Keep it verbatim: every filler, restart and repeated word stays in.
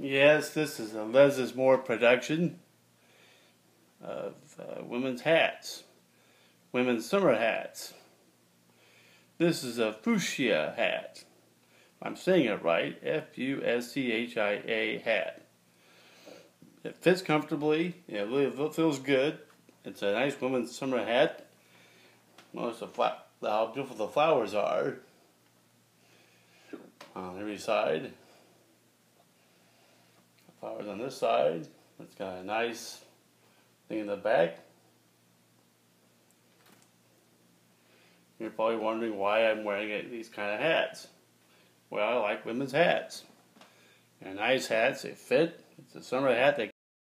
Yes, this is a Les's Moore production of uh, women's hats, women's summer hats. This is a fuchsia hat. I'm saying it right, F U S C H I A hat. It fits comfortably, it really feels good. It's a nice women's summer hat. Notice the fla- how beautiful the flowers are on every side. Flowers on this side. It's got a nice thing in the back. You're probably wondering why I'm wearing these kind of hats. Well, I like women's hats. They're nice hats, they fit. It's a summer hat that